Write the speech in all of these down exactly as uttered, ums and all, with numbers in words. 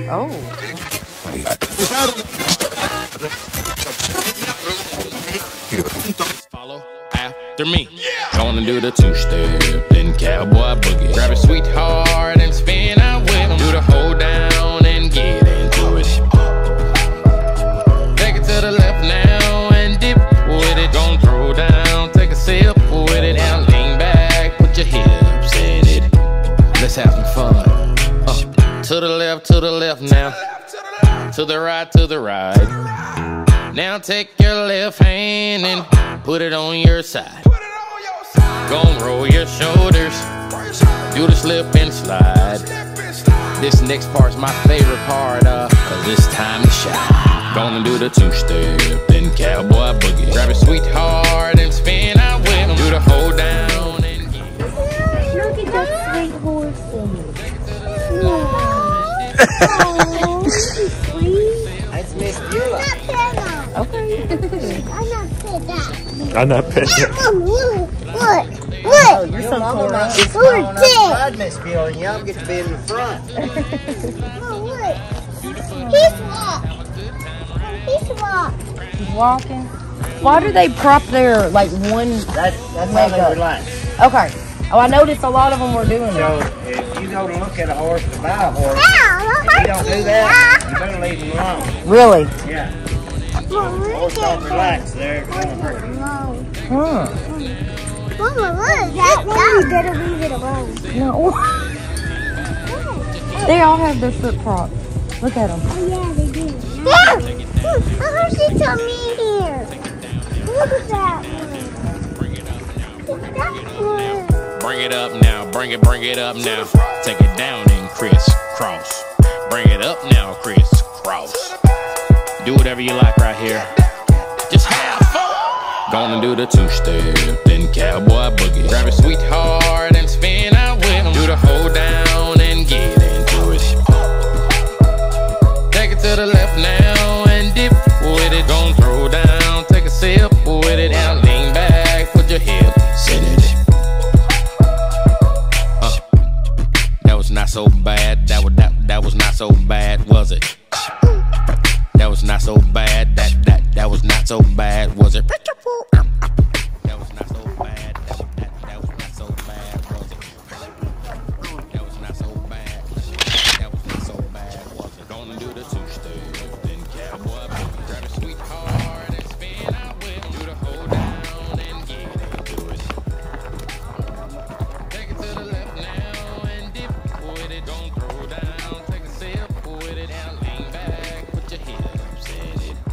Oh. Follow after me. Yeah. Gonna do the two-step, then cowboy boogie. Grab a sweetheart and spin out with him. Do the hold down and get into it. Take it to the left now and dip with it. Gonna throw down, take a sip with it. Now lean back, put your hips in it. Let's have some fun. Uh, to the left, to the left now. To the right, to the right. Now take your left hand and put it on your side. Gonna roll your shoulders, do the slip and slide. This next part's my favorite part, uh, cause it's time to shine. Gonna do the two-step, then cowboy boogie. Grab a sweetheart and spin out with him. Do the hold down and get. Look at that sweet horse. That's Miss Beulah. Okay. I'm not pet that. I'm not pet that. Look, look, look. Oh, your mama might be falling outside, Miss Beulah, and y'all get to be in the front. Oh, look. He's walking. He's walking. He's walking. Why do they prop their, like, one That, that's how they up? relax. Okay. Oh, I noticed a lot of them were doing So, it. if you go to look at a horse to buy a horse, Ow, if you don't do that, you better leave him alone. Really? Yeah. Mama, look Horse at don't that. relax, they're gonna hurt him. Alone. Huh. Mama, look. That one. You better leave it alone. No. They all have their foot props. Look at them. Oh, yeah, they do. Yeah. Look, a horsey tummy here. Look at that one. Look at that one. Bring it up now, bring it, bring it up now. Take it down and crisscross. Bring it up now, crisscross. Do whatever you like right here. Just have fun. Gonna do the two-step, then cowboy boogie. Grab a sweetheart and spin out with him. Do the hold down and get into it. Take it to the left now and dip with it. Gonna throw down, take a sip with it. Now lean back, put your hips in it. Uh, that was not so bad. That was that that was not so bad, was it? That was not so bad. That that that was not so bad, was it? That was not so bad. That that that was not so bad, was it? That was not so bad. That was not so bad, was it? Gonna do the two-step, then cowboy boogie. Grab a sweetheart and spin out with him. Do the hold down and get into it. Take it to the left now and dip with it. Don't throw down, take a sip with it. Now lean back, put your hips in it.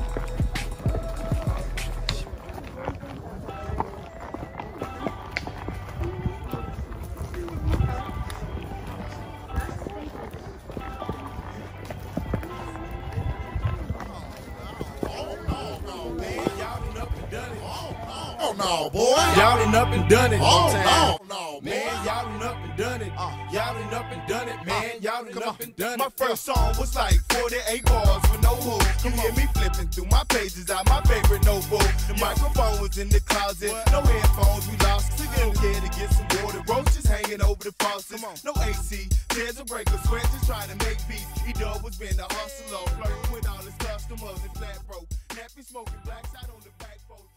Oh no, boy. Y'all done up and done it. Oh no, no, man. Y'all done up and done it. Y'all done up and done it, man. Y'all done up and done it. My first song was like forty-eight bars with no hook. You hear me flipping through my pages out my favorite notebook. The microphone was in the closet. No headphones, we lost. Still here to get some water. Roaches hanging over the faucet. No A C. There's a breaker. Sweat just trying to make beats. E-Dub was been a hustler. Flirting with all his customers and flat broke. Nappy smoking blacks out on the back boat.